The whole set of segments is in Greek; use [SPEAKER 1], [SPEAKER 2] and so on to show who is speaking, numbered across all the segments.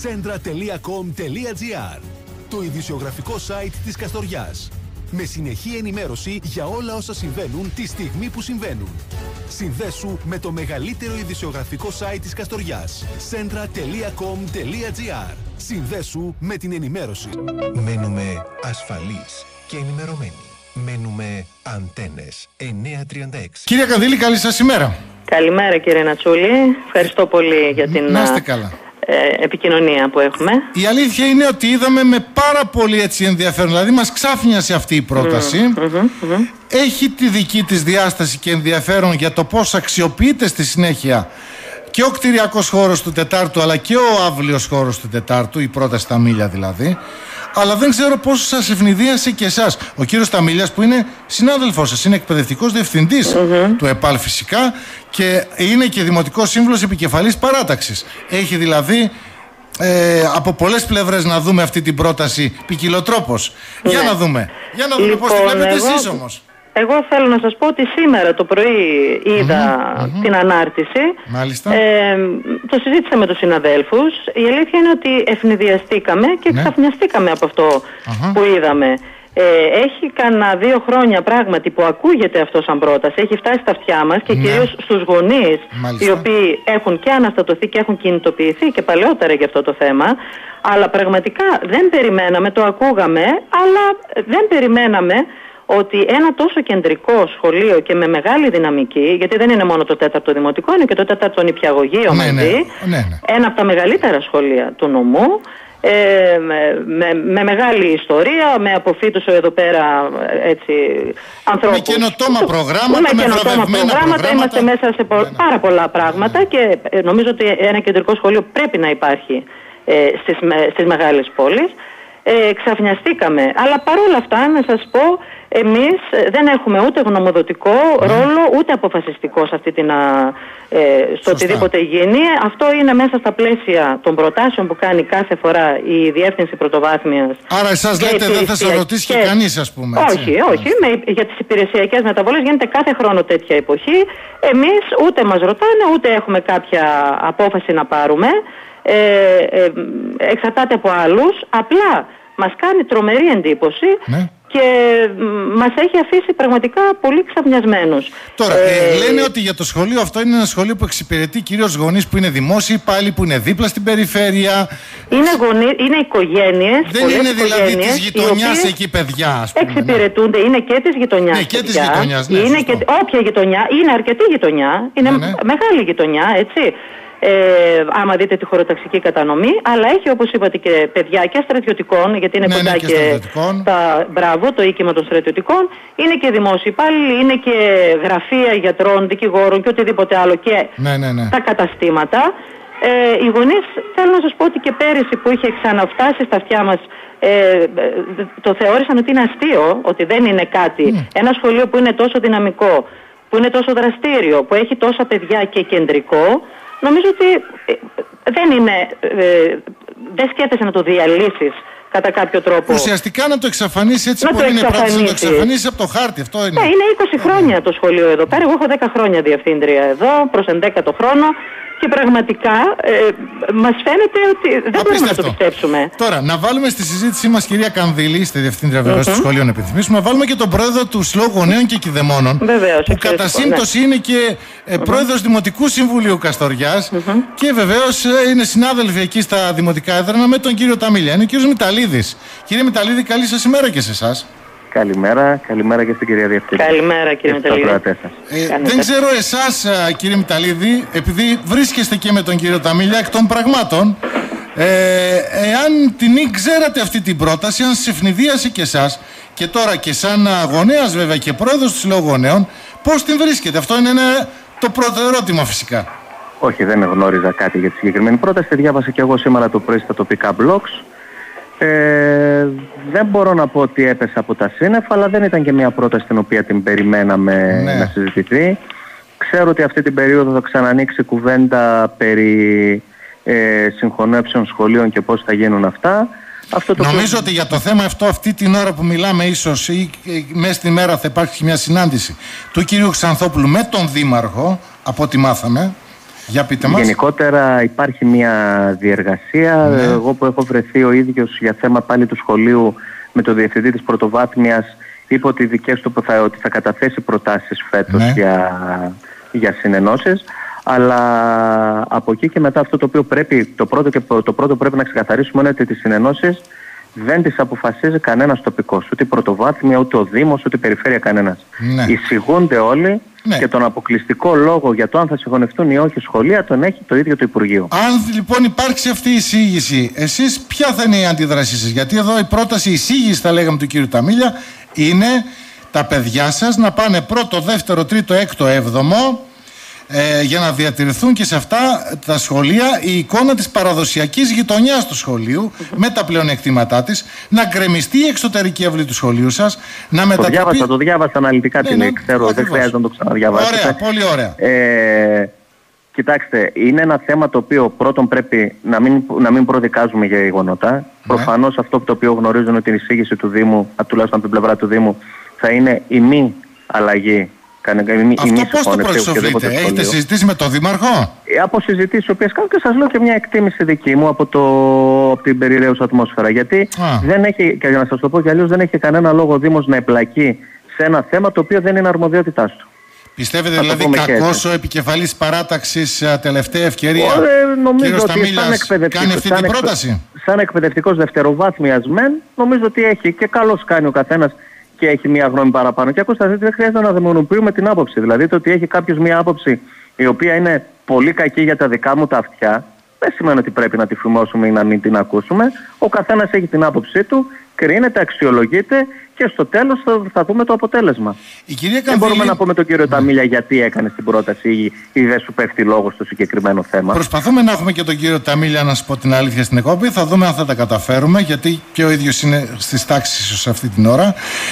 [SPEAKER 1] Centra.com.gr, το ειδησιογραφικό site της Καστοριάς. Με συνεχή ενημέρωση για όλα όσα συμβαίνουν τη στιγμή που συμβαίνουν. Συνδέσου με το μεγαλύτερο ειδησιογραφικό site της Καστοριάς. Centra.com.gr. Συνδέσου με την ενημέρωση.
[SPEAKER 2] Μένουμε ασφαλείς και ενημερωμένοι. Μένουμε Αντένες 936.
[SPEAKER 3] Κύριε Κανδύλη, καλή σας ημέρα.
[SPEAKER 4] Καλημέρα κύριε Νατσούλη. Ευχαριστώ πολύ για την επικοινωνία που έχουμε.
[SPEAKER 3] Η αλήθεια είναι ότι είδαμε με πάρα πολύ ενδιαφέρον, δηλαδή μας ξάφνιασε αυτή η πρόταση. Έχει τη δική της διάσταση και ενδιαφέρον για το πώς αξιοποιείται στη συνέχεια και ο κτηριακός χώρος του Τετάρτου αλλά και ο αύλιος χώρος του Τετάρτου, η πρόταση Ταμίλια δηλαδή. Αλλά δεν ξέρω πώς σας ευνηδίασε και εσάς. Ο κύριος Ταμίλιας, που είναι συνάδελφός σας, είναι εκπαιδευτικός διευθυντής του ΕΠΑΛ φυσικά και είναι και δημοτικός σύμβουλος επικεφαλής παράταξης. Έχει δηλαδή από πολλές πλευρές να δούμε αυτή την πρόταση ποικιλοτρόπως. Ναι. Για να δούμε πώς τη βλέπετε εσείς όμως.
[SPEAKER 4] Εγώ θέλω να σας πω ότι σήμερα το πρωί είδα την ανάρτηση.
[SPEAKER 3] Μάλιστα.
[SPEAKER 4] Το συζήτησα με τους συναδέλφους. Η αλήθεια είναι ότι ευνηδιαστήκαμε και ξαφνιαστήκαμε από αυτό που είδαμε. Έχει κανένα 2 χρόνια πράγματι που ακούγεται αυτό σαν πρόταση. Έχει φτάσει στα αυτιά μας και κυρίως στους γονείς, οι οποίοι έχουν και αναστατωθεί και έχουν κινητοποιηθεί και παλαιότερα για αυτό το θέμα. Αλλά πραγματικά δεν περιμέναμε, το ακούγαμε, αλλά δεν περιμέναμε ότι ένα τόσο κεντρικό σχολείο και με μεγάλη δυναμική, γιατί δεν είναι μόνο το 4ο δημοτικό, είναι και το 4ο νηπιαγωγείο μαζί, ένα από τα μεγαλύτερα σχολεία του νομού, με μεγάλη ιστορία, με αποφύτους εδώ πέρα ανθρώπους.
[SPEAKER 3] Με καινοτόμα προγράμματα, με βραβευμένα προγράμματα.
[SPEAKER 4] Είμαστε μέσα σε πάρα πολλά πράγματα και νομίζω ότι ένα κεντρικό σχολείο πρέπει να υπάρχει στις μεγάλες πόλεις. Ξαφνιαστήκαμε, αλλά παρόλα αυτά να σας πω, εμείς δεν έχουμε ούτε γνωμοδοτικό ρόλο ούτε αποφασιστικό σε αυτή στο οτιδήποτε γίνει. Αυτό είναι μέσα στα πλαίσια των προτάσεων που κάνει κάθε φορά η Διεύθυνση Πρωτοβάθμιας.
[SPEAKER 3] Άρα εσάς λέτε δεν θα σας ρωτήσει και κανείς, ας πούμε.
[SPEAKER 4] Όχι. Για τις υπηρεσιακές μεταβολές γίνεται κάθε χρόνο τέτοια εποχή. Εμείς ούτε μας ρωτάνε ούτε έχουμε κάποια απόφαση να πάρουμε. Εξαρτάται από άλλους. Απλά μας κάνει τρομερή εντύπωση και μας έχει αφήσει πραγματικά πολύ ξαφνιασμένους.
[SPEAKER 3] Τώρα, λένε ότι για το σχολείο αυτό είναι ένα σχολείο που εξυπηρετεί κυρίως γονείς που είναι δημόσιοι υπάλληλοι, που είναι δίπλα στην περιφέρεια.
[SPEAKER 4] Είναι οικογένειες.
[SPEAKER 3] Δεν είναι δηλαδή της γειτονιάς εκεί παιδιά, ας πούμε.
[SPEAKER 4] Εξυπηρετούνται, είναι και της γειτονιάς.
[SPEAKER 3] Ναι, και της γειτονιάς.
[SPEAKER 4] Είναι και όποια γειτονιά, είναι αρκετή γειτονιά, είναι μεγάλη γειτονιά, έτσι. Άμα δείτε τη χωροταξική κατανομή, αλλά έχει όπως είπατε και παιδιά και στρατιωτικών, γιατί είναι κοντά και το οίκημα των στρατιωτικών, είναι και δημόσιοι υπάλληλοι, είναι και γραφεία γιατρών, δικηγόρων και οτιδήποτε άλλο και τα καταστήματα. Οι γονείς, θέλω να σας πω ότι και πέρυσι που είχε ξαναφτάσει στα αυτιά μας, το θεώρησαν ότι είναι αστείο, ότι δεν είναι κάτι. Ένα σχολείο που είναι τόσο δυναμικό, που είναι τόσο δραστήριο, που έχει τόσα παιδιά και κεντρικό, νομίζω ότι δεν σκέφτεσαι να το διαλύσεις κατά κάποιο τρόπο.
[SPEAKER 3] Ουσιαστικά να το εξαφανίσει έτσι που είναι πρόταση, να το εξαφανίσει από το χάρτη. Αυτό είναι.
[SPEAKER 4] Ναι, είναι 20 χρόνια το σχολείο εδώ πέρα. Εγώ έχω 10 χρόνια διευθύντρια εδώ, προς 11ο χρόνο. Και πραγματικά μας φαίνεται ότι δεν μπορούμε να το πιστέψουμε.
[SPEAKER 3] Τώρα, να βάλουμε στη συζήτησή μας, κυρία Κανδύλη, στη Διευθύντρια βεβαίως του Σχολείων Επιθυμίσεων, να βάλουμε και τον πρόεδρο του Συλλόγου Γονέων και Κηδεμόνων, που κατά σύμπτωση είναι και πρόεδρος Δημοτικού Συμβουλίου Καστοριάς και βεβαίως είναι συνάδελφοι εκεί στα δημοτικά έδρανα με τον κύριο Ταμίλια. Είναι ο κύριος Μηταλίδης. Κύριε Μηταλίδη, καλή σας ημέρα και σε εσάς.
[SPEAKER 5] Καλημέρα και στην κυρία Διευθυντή.
[SPEAKER 4] Καλημέρα κύριε Μηταλίδη.
[SPEAKER 3] Δεν ξέρω εσάς κύριε Μηταλίδη, επειδή βρίσκεστε και με τον κύριο Ταμίλια εκ των πραγμάτων, εάν την ξέρατε αυτή την πρόταση, αν σε ευνηδίασε και εσάς και τώρα και σαν γονέας βέβαια και πρόεδρος του Συλλόγου Γονέων, πώς την βρίσκετε? Αυτό είναι το πρώτο ερώτημα φυσικά.
[SPEAKER 5] Όχι, δεν γνώριζα κάτι για τη συγκεκριμένη πρόταση. Τη διάβασα και εγώ σήμερα το πρωί στα τοπικά blogs. Δεν μπορώ να πω ότι έπεσε από τα σύννεφα, αλλά δεν ήταν και μια πρόταση την οποία την περιμέναμε να συζητηθεί. Ξέρω ότι αυτή την περίοδο θα ξανανοίξει κουβέντα περί συγχωνεύσεων σχολείων και πώς θα γίνουν αυτά.
[SPEAKER 3] Νομίζω ότι για το θέμα αυτό, αυτή την ώρα που μιλάμε, ίσως ή μέσα στην ημέρα θα υπάρχει μια συνάντηση του κυρίου Ξανθόπουλου με τον Δήμαρχο, από ό,τι μάθαμε. Για πείτε μας.
[SPEAKER 5] Γενικότερα υπάρχει μια διεργασία. Εγώ που έχω βρεθεί ο ίδιος για θέμα πάλι του σχολείου με το διευθυντή της πρωτοβάθμιας, είπε ότι δικές του ότι θα καταθέσει προτάσεις φέτος για συνενώσεις. Αλλά από εκεί και μετά αυτό το οποίο το πρώτο πρέπει να ξεκαθαρίσουμε είναι ότι τις συνενώσεις δεν τις αποφασίζει κανένας τοπικός, ούτε η πρωτοβάθμια, ούτε ο Δήμος, ούτε η περιφέρεια κανένας. Εισηγούνται όλοι και τον αποκλειστικό λόγο για το αν θα συγχωνευτούν ή όχι σχολεία τον έχει το ίδιο το Υπουργείο.
[SPEAKER 3] Αν λοιπόν υπάρξει αυτή η εισήγηση, εσείς ποια θα είναι η αντίδρασή σας? Γιατί εδώ η πρόταση εισήγηση, θα λέγαμε, του κύριου Ταμίλια είναι τα παιδιά σας να πάνε πρώτο, δεύτερο, τρίτο, έκτο, έβδομο, για να διατηρηθούν και σε αυτά τα σχολεία η εικόνα της παραδοσιακής γειτονιάς του σχολείου με τα πλεονεκτήματά της, να γκρεμιστεί η εξωτερική αυλή του σχολείου σας, να μετατραπεί...
[SPEAKER 5] Το διάβασα αναλυτικά τι λέει, ξέρω, δεν χρειάζεται να το ξαναδιαβάσετε.
[SPEAKER 3] Ωραία, πολύ ωραία.
[SPEAKER 5] Κοιτάξτε, είναι ένα θέμα το οποίο πρώτον πρέπει να μην προδικάζουμε για γεγονότα. Προφανώς αυτό το οποίο γνωρίζουν ότι η εισήγηση του Δήμου, τουλάχιστον από την πλευρά του Δήμου, θα είναι η μη αλλαγή.
[SPEAKER 3] Αυτό πώς το προσοφείτε, έχετε συζητήσει με τον Δήμαρχο?
[SPEAKER 5] Από συζητήσεις οι οποίες κάνω και σας λέω και μια εκτίμηση δική μου από την περιραίουσα ατμόσφαιρα. Γιατί δεν έχει, και για να σας το πω κι αλλιώς, δεν έχει κανένα λόγο ο Δήμος να εμπλακεί σε ένα θέμα το οποίο δεν είναι αρμοδιότητάς του.
[SPEAKER 3] Πιστεύετε δηλαδή κακός ο επικεφαλής παράταξης, τελευταία ευκαιρία,
[SPEAKER 5] νομίζω ότι
[SPEAKER 3] κάνει αυτή την πρόταση?
[SPEAKER 5] Σαν εκπαιδευτικός δευτεροβάθμιας μεν, νομίζω ότι έχει και καλώς κάνει ο καθένας και έχει μία γνώμη παραπάνω. Και ακούστε, δεν χρειάζεται να δαιμονοποιούμε την άποψη. Δηλαδή το ότι έχει κάποιος μία άποψη η οποία είναι πολύ κακή για τα δικά μου τα αυτιά, δεν σημαίνει ότι πρέπει να τη φημώσουμε ή να μην την ακούσουμε. Ο καθένας έχει την άποψή του, κρίνεται, αξιολογείται και στο τέλος θα δούμε το αποτέλεσμα. Δεν μπορούμε να πούμε τον κύριο Ταμίλια γιατί έκανε την πρόταση ή δεν σου πέφτει λόγο στο συγκεκριμένο θέμα.
[SPEAKER 3] Προσπαθούμε να έχουμε και τον κύριο Ταμίλια, να σου πω την αλήθεια, στην εκπομπή. Θα δούμε αν θα τα καταφέρουμε, γιατί και ο ίδιος είναι στις τάξεις ίσως αυτή την ώρα.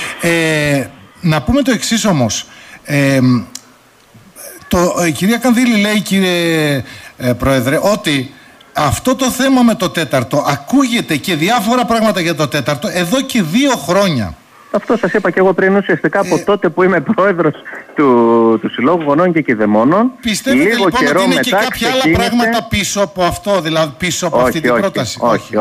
[SPEAKER 3] Να πούμε το εξής όμως. Η κυρία Κανδύλη λέει, κύριε Πρόεδρε, ότι αυτό το θέμα με το τέταρτο ακούγεται και διάφορα πράγματα για το τέταρτο εδώ και 2 χρόνια.
[SPEAKER 5] Αυτό σας είπα και εγώ πριν, ουσιαστικά από τότε που είμαι πρόεδρος του Συλλόγου Γονών και Κηδεμόνων.
[SPEAKER 3] Πιστεύετε λοιπόν ότι είναι και κάποια άλλα πράγματα πίσω από αυτό, δηλαδή πίσω από αυτή την πρόταση?
[SPEAKER 5] Όχι.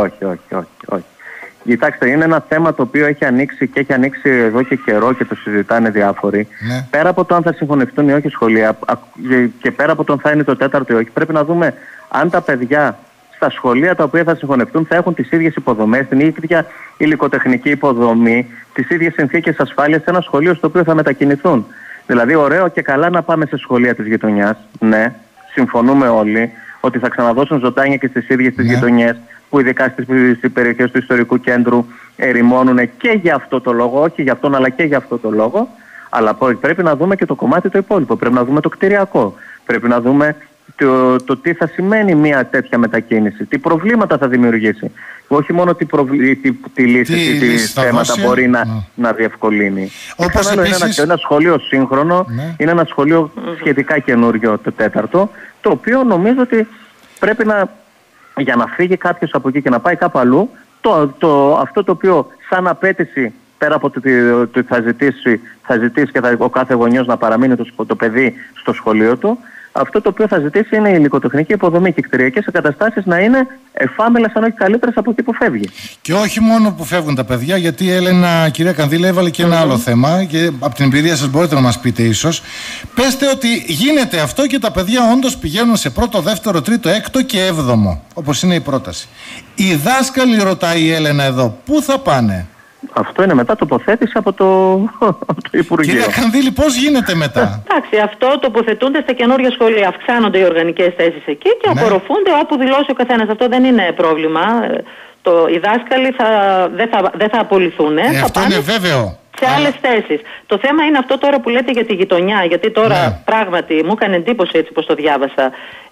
[SPEAKER 5] Κοιτάξτε, είναι ένα θέμα το οποίο έχει ανοίξει και έχει ανοίξει εδώ και καιρό και το συζητάνε διάφοροι. Πέρα από το αν θα συγχωνευτούν ή όχι σχολεία και πέρα από το αν θα είναι το τέταρτο ή όχι, πρέπει να δούμε αν τα παιδιά στα σχολεία τα οποία θα συγχωνευτούν θα έχουν τις ίδιες υποδομές, την ίδια υλικοτεχνική υποδομή, τις ίδιες συνθήκες ασφάλειας σε ένα σχολείο στο οποίο θα μετακινηθούν. Δηλαδή, ωραίο και καλά να πάμε σε σχολεία της γειτονιάς. Ναι, συμφωνούμε όλοι ότι θα ξαναδώσουν ζωντάνια και στις ίδιες τις γειτονιές, που ειδικά στις περιοχές του ιστορικού κέντρου ερημώνουν και για αυτό το λόγο, όχι για αυτόν αλλά και για αυτό το λόγο. Αλλά πρέπει να δούμε και το κομμάτι το υπόλοιπο. Πρέπει να δούμε το κτηριακό. Πρέπει να δούμε το τι θα σημαίνει μια τέτοια μετακίνηση, τι προβλήματα θα δημιουργήσει. Όχι μόνο τι λύση, τι θέματα μπορεί να διευκολύνει.
[SPEAKER 3] Όπως επίσης...
[SPEAKER 5] Είναι ένα σχολείο σύγχρονο, είναι ένα σχολείο σχετικά καινούριο, το τέταρτο, το οποίο νομίζω ότι πρέπει για να φύγει κάποιος από εκεί και να πάει κάπου αλλού, αυτό το οποίο σαν απέτηση, πέρα από το ότι θα ζητήσει και ο κάθε γονιός να παραμείνει το παιδί στο σχολείο του, αυτό το οποίο θα ζητήσει είναι η υλικοτεχνική υποδομή και οι κτηριακές εγκαταστάσεις να είναι εφάμελες, αν όχι καλύτερες, από εκεί που φεύγει.
[SPEAKER 3] Και όχι μόνο που φεύγουν τα παιδιά, γιατί η Έλενα, κυρία Κανδύλη, έβαλε και ένα άλλο θέμα και από την εμπειρία σας μπορείτε να μας πείτε ίσως. Πέστε ότι γίνεται αυτό και τα παιδιά όντως πηγαίνουν σε πρώτο, δεύτερο, τρίτο, έκτο και έβδομο, όπως είναι η πρόταση. Οι δάσκαλοι, ρωτάει η Έλενα εδώ, πού θα πάνε?
[SPEAKER 5] Αυτό είναι μετά τοποθέτηση από το Υπουργείο.
[SPEAKER 3] Κυρία Κανδύλη, πώς γίνεται μετά?
[SPEAKER 4] Εντάξει, αυτό τοποθετούνται στα καινούργια σχολεία. Αυξάνονται οι οργανικές θέσεις εκεί και απορροφούνται όπου δηλώσει ο καθένας. Αυτό δεν είναι πρόβλημα. Οι δάσκαλοι δεν θα απολυθούν.
[SPEAKER 3] Αυτό είναι βέβαιο.
[SPEAKER 4] Σε άλλες θέσεις. Το θέμα είναι αυτό τώρα που λέτε για τη γειτονιά. Γιατί τώρα πράγματι μου έκανε εντύπωση έτσι πως το διάβασα.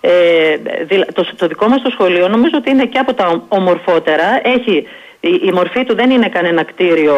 [SPEAKER 4] Το δικό μας το σχολείο νομίζω ότι είναι και από τα ομορφότερα. Η μορφή του δεν είναι κανένα κτίριο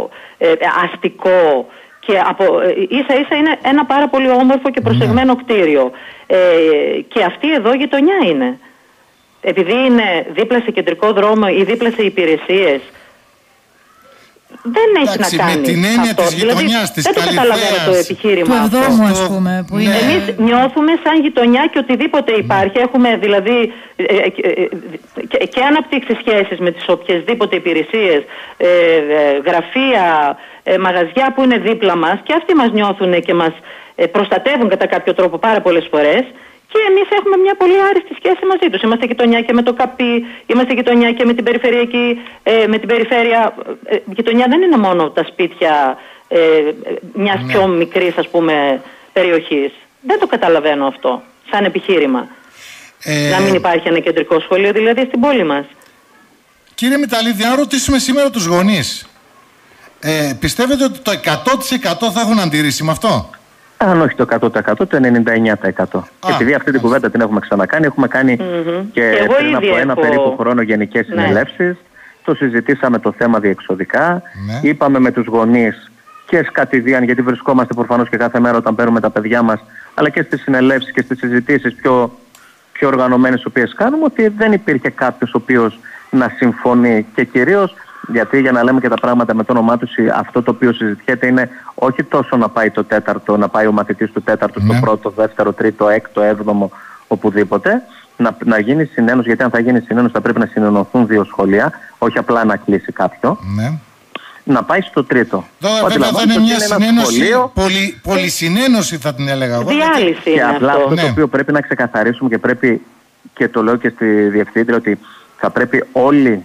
[SPEAKER 4] αστικό και ίσα ίσα είναι ένα πάρα πολύ όμορφο και προσεγμένο κτίριο. Και αυτή εδώ γειτονιά είναι. Επειδή είναι δίπλα σε κεντρικό δρόμο ή δίπλα σε υπηρεσίες, δεν έχει να κάνει.
[SPEAKER 3] Με την έννοια της γειτονιάς, της
[SPEAKER 4] Καλυθέας. Δεν το καταλαβαίνω το επιχείρημα
[SPEAKER 6] του Εβδόμου, ας πούμε. Που είναι...
[SPEAKER 4] Εμείς νιώθουμε σαν γειτονιά και οτιδήποτε υπάρχει. Έχουμε δηλαδή και αναπτύξει σχέσεις με τις οποιασδήποτε υπηρεσίες, γραφεία, μαγαζιά που είναι δίπλα μας, και αυτοί μας νιώθουν και μας προστατεύουν κατά κάποιο τρόπο πάρα πολλές φορές. Και εμείς έχουμε μια πολύ άριστη σχέση μαζί τους. Είμαστε γειτονιά και με το ΚΑΠΗ, είμαστε γειτονιά και με την περιφερειακή, με την περιφέρεια. Γειτονιά δεν είναι μόνο τα σπίτια μιας πιο μικρής, ας πούμε, περιοχής. Δεν το καταλαβαίνω αυτό σαν επιχείρημα. Να μην υπάρχει ένα κεντρικό σχολείο δηλαδή στην πόλη μας.
[SPEAKER 3] Κύριε Μηταλίδη, αν ρωτήσουμε σήμερα τους γονείς, πιστεύετε ότι το 100% θα έχουν αντιρρήσει με αυτό?
[SPEAKER 5] Αν όχι το 100%, το 99%. Επειδή αυτή την κουβέντα την έχουμε ξανακάνει, έχουμε κάνει και πριν από ένα περίπου χρόνο γενικές συνελεύσεις, το συζητήσαμε το θέμα διεξοδικά, είπαμε με τους γονείς και κατηδίαν, γιατί βρισκόμαστε προφανώς και κάθε μέρα όταν παίρνουμε τα παιδιά μας, αλλά και στις συνελεύσεις και στις συζητήσεις πιο οργανωμένες τις οποίες κάνουμε, ότι δεν υπήρχε κάποιος ο οποίος να συμφωνεί, και κυρίως γιατί, για να λέμε και τα πράγματα με το όνομά τους, αυτό το οποίο συζητιέται είναι όχι τόσο να πάει το τέταρτο, να πάει ο μαθητής του τέταρτου στο πρώτο, δεύτερο, τρίτο, έκτο, έβδομο, οπουδήποτε, να γίνει συνένωση, γιατί αν θα γίνει συνένωση θα πρέπει να συνενωθούν δύο σχολεία, όχι απλά να κλείσει κάποιο. Να πάει στο τρίτο.
[SPEAKER 3] Τώρα βέβαια θα είναι μια συνένωση, πολυσυνένωση θα την έλεγα εγώ.
[SPEAKER 4] Διάλυση.
[SPEAKER 5] Και απλά αυτό το οποίο πρέπει να ξεκαθαρίσουμε, και το λέω και στη Διευθύντρια, ότι θα πρέπει όλοι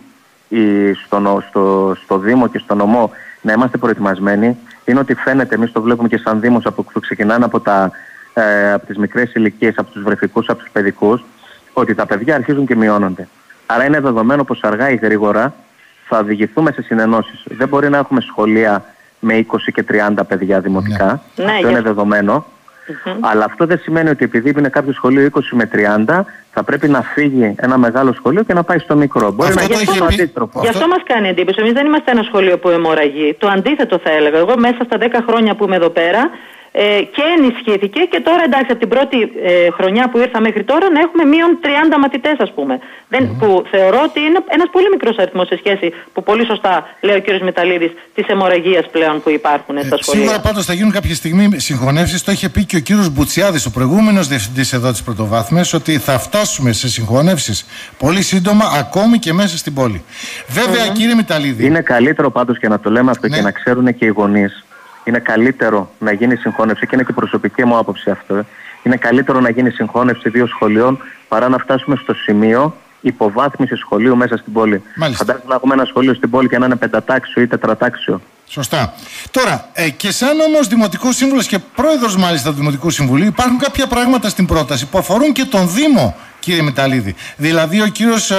[SPEAKER 5] στο Δήμο και στο νομό να είμαστε προετοιμασμένοι, είναι ότι φαίνεται, εμείς το βλέπουμε και σαν Δήμος που ξεκινάνε από τις μικρές ηλικίες, από τους βρεφικούς, από τους παιδικούς, ότι τα παιδιά αρχίζουν και μειώνονται. Άρα είναι δεδομένο πως αργά ή γρήγορα θα οδηγηθούμε σε συνενώσεις. Δεν μπορεί να έχουμε σχολεία με 20 και 30 παιδιά δημοτικά. Αυτό είναι δεδομένο. Αλλά αυτό δεν σημαίνει ότι επειδή είναι κάποιο σχολείο 20 με 30 θα πρέπει να φύγει ένα μεγάλο σχολείο και να πάει στο μικρό. Μπορεί να γίνει το αντίστροφο.
[SPEAKER 4] Γι' αυτό μας κάνει εντύπωση. Εμείς δεν είμαστε ένα σχολείο που αιμορραγεί. Το αντίθετο θα έλεγα. Εγώ μέσα στα 10 χρόνια που είμαι εδώ πέρα και ενισχύθηκε, και τώρα εντάξει από την πρώτη χρονιά που ήρθα μέχρι τώρα να έχουμε μείον 30 μαθητές, ας πούμε. Που θεωρώ ότι είναι ένας πολύ μικρός αριθμός σε σχέση, που πολύ σωστά λέει ο κ. Μηταλίδης, της αιμορραγίας πλέον που υπάρχουν στα σχολεία.
[SPEAKER 3] Σίγουρα πάντως θα γίνουν κάποια στιγμή συγχωνεύσεις. Το είχε πει και ο κ. Μπουτσιάδης, ο προηγούμενος διευθυντής εδώ της Πρωτοβάθμιας, ότι θα φτάσουμε σε συγχωνεύσεις πολύ σύντομα, ακόμη και μέσα στην πόλη. Βέβαια, κύριε Μηταλίδη.
[SPEAKER 5] Είναι καλύτερο πάντως, και να το λέμε αυτό και να ξέρουν και οι γονείς. Είναι καλύτερο να γίνει συγχώνευση, και είναι και προσωπική μου άποψη αυτό. Είναι καλύτερο να γίνει συγχώνευση δύο σχολείων παρά να φτάσουμε στο σημείο υποβάθμιση σχολείου μέσα στην πόλη. Φαντάζομαι να έχουμε ένα σχολείο στην πόλη και να είναι πεντατάξιο ή τετρατάξιο.
[SPEAKER 3] Σωστά. Τώρα, και σαν όμως Δημοτικός Σύμβουλος και πρόεδρος μάλιστα του Δημοτικού Συμβουλίου, υπάρχουν κάποια πράγματα στην πρόταση που αφορούν και τον Δήμο, κύριε Μηταλίδη. Δηλαδή, ο κύριος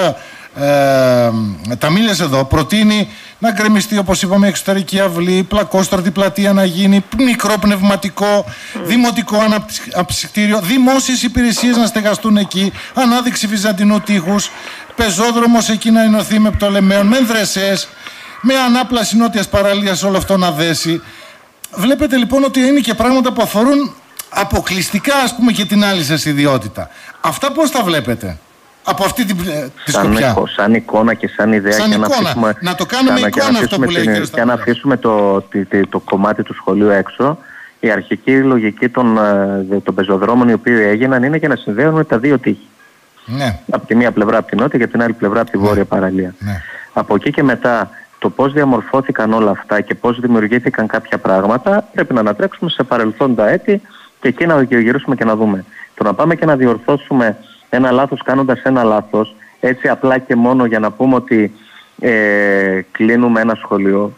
[SPEAKER 3] Ταμίλιας εδώ προτείνει να γκρεμιστεί, όπως είπαμε, εξωτερική αυλή, πλακόστρωτη πλατεία να γίνει, μικρό πνευματικό, δημοτικό αναψυκτήριο, δημόσιες υπηρεσίες να στεγαστούν εκεί, ανάδειξη βυζαντινού τείχους, πεζόδρομος εκεί να ενωθεί με Πτολεμαίων, με δρεσές, με ανάπλαση νότιας παραλίας, όλο αυτό να δέσει. Βλέπετε λοιπόν ότι είναι και πράγματα που αφορούν αποκλειστικά, ας πούμε, και την άλλη σας ιδιότητα. Αυτά πώς τα βλέπετε από αυτή τη σκοπιά?
[SPEAKER 5] Σαν εικόνα και σαν ιδέα.
[SPEAKER 3] Σαν εικόνα. Να το κάνουμε εικόνα αυτό που λέει ο κ.
[SPEAKER 5] Και να αφήσουμε το κομμάτι του σχολείου έξω. Η αρχική λογική των πεζοδρόμων οι οποίοι έγιναν είναι και να συνδέουν τα δύο τείχη.
[SPEAKER 3] Ναι.
[SPEAKER 5] Από τη μία πλευρά από την νότια και από την άλλη πλευρά από τη βόρεια παραλία.
[SPEAKER 3] Ναι.
[SPEAKER 5] Από εκεί και μετά, το πώς διαμορφώθηκαν όλα αυτά και πώς δημιουργήθηκαν κάποια πράγματα πρέπει να ανατρέξουμε σε παρελθόντα έτη και εκεί να γυρίσουμε και να δούμε. Το να πάμε και να διορθώσουμε ένα λάθος κάνοντας ένα λάθος, έτσι απλά και μόνο για να πούμε ότι κλείνουμε ένα σχολείο,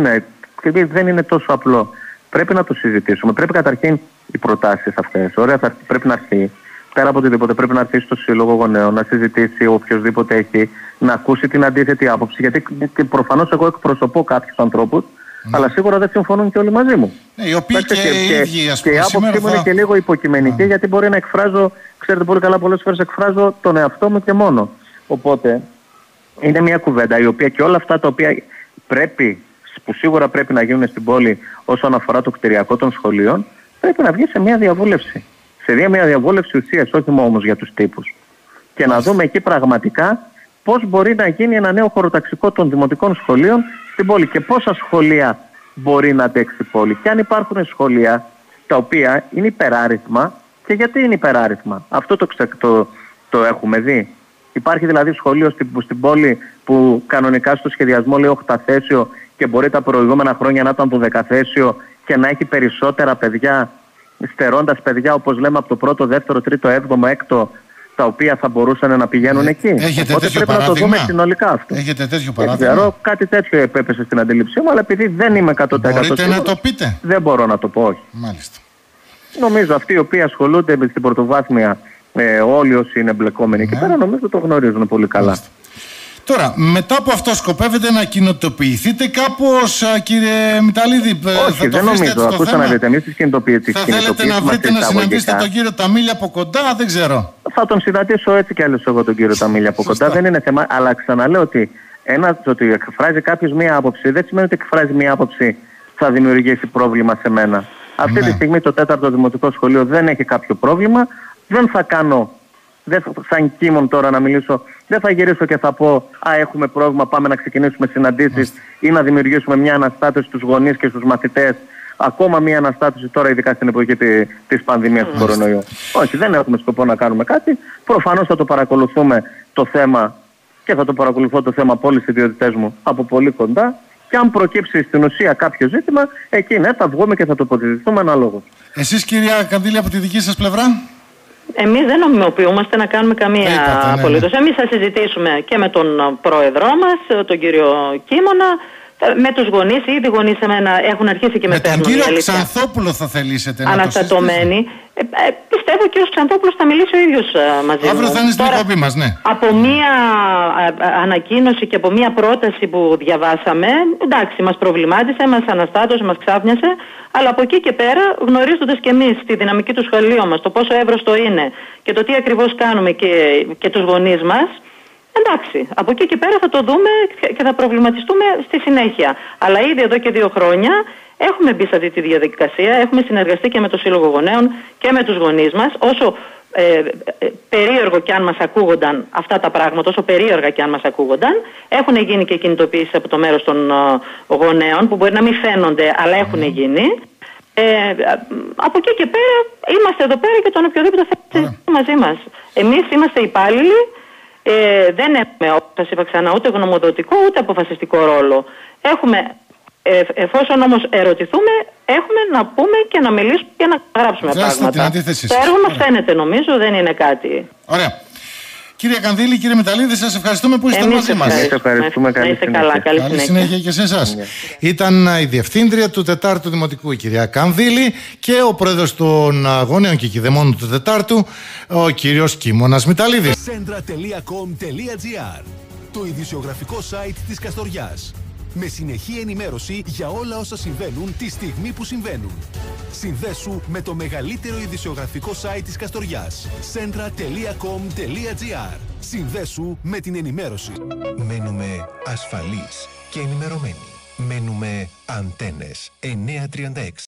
[SPEAKER 5] δεν είναι τόσο απλό. Πρέπει να το συζητήσουμε. Πρέπει καταρχήν οι προτάσεις αυτές. Ωραία, πρέπει να έρθει. Πέρα από οτιδήποτε, πρέπει να έρθει στο Σύλλογο Γονέων, να συζητήσει οποιοδήποτε έχει, να ακούσει την αντίθετη άποψη. Γιατί προφανώς εγώ εκπροσωπώ κάποιους ανθρώπους, αλλά σίγουρα δεν συμφωνούν και όλοι μαζί μου.
[SPEAKER 3] Οι οποίοι και οι ίδιοι, ας πούμε,
[SPEAKER 5] και η άποψή μου είναι και λίγο υποκειμενική, γιατί μπορεί να εκφράζω, ξέρετε πολύ καλά, πολλές φορές εκφράζω τον εαυτό μου και μόνο. Οπότε είναι μια κουβέντα η οποία και όλα αυτά τα οποία που σίγουρα πρέπει να γίνουν στην πόλη όσον αφορά το κτηριακό των σχολείων, πρέπει να βγει σε μια διαβούλευση. Σε μια διαβούλευση ουσίας, όχι μόνο όμως για τους τύπους. Και να δούμε εκεί πραγματικά πώς μπορεί να γίνει ένα νέο χωροταξικό των δημοτικών σχολείων στην πόλη και πόσα σχολεία μπορεί να αντέξει η πόλη. Και αν υπάρχουν σχολεία τα οποία είναι υπεράριθμα, και γιατί είναι υπεράριθμα. Αυτό το έχουμε δει. Υπάρχει δηλαδή σχολείο στην πόλη που κανονικά στο σχεδιασμό λέει 8θέσιο και μπορεί τα προηγούμενα χρόνια να ήταν 12θέσιο και να έχει περισσότερα παιδιά, στερώντας παιδιά όπως λέμε από το πρώτο, δεύτερο, τρίτο, έβδομο, έκτο, τα οποία θα μπορούσαν να πηγαίνουν εκεί. Οπότε πρέπει να το δούμε συνολικά αυτό.
[SPEAKER 3] Έχετε τέτοιο παράδειγμα?
[SPEAKER 5] Ξέρω, κάτι τέτοιο έπεσε στην αντίληψή μου, αλλά επειδή δεν είμαι 100%
[SPEAKER 3] μπορείτε να το πείτε?
[SPEAKER 5] Δεν μπορώ να το πω, όχι.
[SPEAKER 3] Μάλιστα.
[SPEAKER 5] Νομίζω αυτοί οι οποίοι ασχολούνται με την πρωτοβάθμια, όλοι όσοι είναι εμπλεκόμενοι εκεί πέρα, νομίζω το γνωρίζουν πολύ καλά.
[SPEAKER 3] Μάλιστα. Τώρα, μετά από αυτό σκοπεύετε να κοινοτοποιηθείτε κάπως, κύριε Μηταλίδη?
[SPEAKER 5] Όχι, δεν νομίζω. Ακούστε να δείτε, εμείς τις κινητοποιήσεις.
[SPEAKER 3] Θα θέλετε να βρείτε να συναντήσετε τον κύριο Ταμίλη από κοντά? Δεν ξέρω.
[SPEAKER 5] Θα τον συναντήσω έτσι κι αλλιώς εγώ τον κύριο Ταμίλη από κοντά. Δεν είναι θέμα. Αλλά ξαναλέω ότι ότι εκφράζει κάποιος μία άποψη δεν σημαίνει ότι εκφράζει μία άποψη θα δημιουργήσει πρόβλημα σε μένα. Αυτή τη στιγμή το 4ο Δημοτικό Σχολείο δεν έχει κάποιο πρόβλημα. Δεν θα κάνω. Σαν Κίμων τώρα να μιλήσω, δεν θα γυρίσω και θα πω έχουμε πρόβλημα, πάμε να ξεκινήσουμε συναντήσεις ή να δημιουργήσουμε μια αναστάτωση στους γονείς και στους μαθητές. Ακόμα μια αναστάτωση τώρα, ειδικά στην εποχή της πανδημίας του κορονοϊού. Όχι, δεν έχουμε σκοπό να κάνουμε κάτι. Προφανώς θα το παρακολουθούμε το θέμα και θα το παρακολουθώ το θέμα από όλες τις ιδιότητές μου από πολύ κοντά. Και αν προκύψει στην ουσία κάποιο ζήτημα, εκεί ναι, θα βγούμε και θα τοποθετηθούμε αναλόγως.
[SPEAKER 3] Εσείς, κυρία Κανδύλη, από τη δική σας πλευρά?
[SPEAKER 4] Εμείς δεν νομιμοποιούμαστε να κάνουμε καμία απολύτως. Εμείς θα συζητήσουμε και με τον πρόεδρό μας, τον κύριο Κίμωνα, με τους γονείς. Ήδη οι γονείς έχουν αρχίσει και με παίρνουν.
[SPEAKER 3] Με τον κύριο Ξανθόπουλο θα θελήσετε να
[SPEAKER 4] αναστατωμένοι. Πιστεύω ο κύριος Ξανθόπουλος θα μιλήσει ο ίδιος μαζί μου.
[SPEAKER 3] Αύριο θα είναι στην εκπομπή μας, ναι.
[SPEAKER 4] Από μία ανακοίνωση και από μία πρόταση που διαβάσαμε, εντάξει, μας προβλημάτισε, μας αναστάτωσε, μας ξάφνιασε, αλλά από εκεί και πέρα, γνωρίζοντας και εμείς τη δυναμική του σχολείου μας, το πόσο εύρωστο είναι και το τι ακριβώς κάνουμε και τους γονείς μας, εντάξει, από εκεί και πέρα θα το δούμε και θα προβληματιστούμε στη συνέχεια. Αλλά ήδη εδώ και 2 χρόνια έχουμε μπει σε αυτή τη διαδικασία, έχουμε συνεργαστεί και με το Σύλλογο Γονέων και με τους γονείς μας. Όσο περίεργο και αν μας ακούγονταν αυτά τα πράγματα, όσο περίεργα και αν μας ακούγονταν, έχουν γίνει και κινητοποιήσεις από το μέρος των γονέων που μπορεί να μην φαίνονται, αλλά έχουν γίνει. Από εκεί και πέρα είμαστε εδώ πέρα και τον οποιοδήποτε θέλει μαζί μας. Εμείς είμαστε υπάλληλοι. Δεν έχουμε, όπως σας είπα ξανά, ούτε γνωμοδοτικό ούτε αποφασιστικό ρόλο. Έχουμε, εφόσον όμως ερωτηθούμε, έχουμε να πούμε και να μιλήσουμε και να γράψουμε πράγματα. Το έργο μας φαίνεται, νομίζω, δεν είναι κάτι.
[SPEAKER 3] Ωραία. Κύριε Κανδύλη, κύριε Μηταλίδη, σας ευχαριστούμε που είστε μαζί μας.
[SPEAKER 5] Εμείς ευχαριστούμε. Καλή
[SPEAKER 3] συνέχεια και σε εσάς. Ήταν η Διευθύντρια του 4ου Δημοτικού, η κυρία Κανδύλη, και ο Πρόεδρος των Γονέων και Κηδεμόνων του 4ου, ο κύριος Κίμωνας Μηταλίδης.
[SPEAKER 1] Centra.com.gr, το ειδησιογραφικό site της Καστοριάς. Με συνεχή ενημέρωση για όλα όσα συμβαίνουν τη στιγμή που συμβαίνουν. Συνδέσου με το μεγαλύτερο ειδησιογραφικό site της Καστοριάς. Centra.com.gr. Συνδέσου με την ενημέρωση.
[SPEAKER 2] Μένουμε ασφαλείς και ενημερωμένοι. Μένουμε Αντένες 936.